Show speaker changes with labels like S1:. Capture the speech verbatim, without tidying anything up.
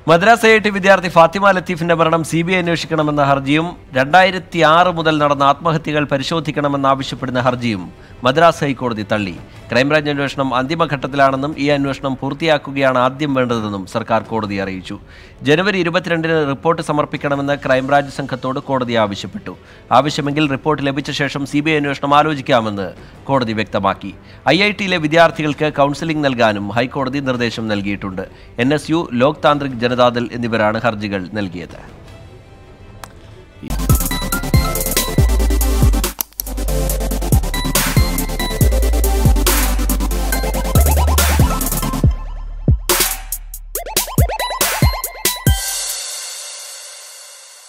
S1: Madras I I T വിദ്യാർത്ഥി ഫാത്തിമ ലത്തീഫിന്റെ മരണം C B I അന്വേഷിക്കണമെന്ന ഹർജിയും രണ്ടായിരത്തി ആറ് മുതൽ നടന്ന ആത്മഹത്യകൾ പരിശോധിക്കണമെന്നാവശ്യപ്പെടുന്ന ഹർജിയും മദ്രാസ് ഹൈക്കോടതി തള്ളി. ക്രൈംബ്രാഞ്ച് അന്വേഷണം അന്തിമഘട്ടത്തിലാണെന്നും ഈ അന്വേഷണം പൂർത്തിയാക്കുകയാണ് ആദ്യം വേണ്ടതെന്നും സർക്കാർ കോടതിയെ അറിയിച്ചു. ജനുവരി ഇരുപത്തിരണ്ടിന് റിപ്പോർട്ട് സമർപ്പിക്കണമെന്ന് ക്രൈംബ്രാഞ്ച് സംഘത്തോട് കോടതി ആവശ്യപ്പെട്ടു. ആവശ്യമെങ്കിൽ റിപ്പോർട്ട് ലഭിച്ച ശേഷം സി ബി ഐ അന്വേഷണം ആലോചിക്കാമെന്ന് കോടതി വ്യക്തമാക്കി. ഐ ഐ ടിയിലെ വിദ്യാർത്ഥികൾക്ക് കൗൺസിലിംഗ് നൽകാനും ഹൈക്കോടതി നിർദ്ദേശം നൽകിയിട്ടുണ്ട്. N S U, Loktantrik Janata Dal എന്നിവരാണ് ഹർജികൾ നൽകിയത്.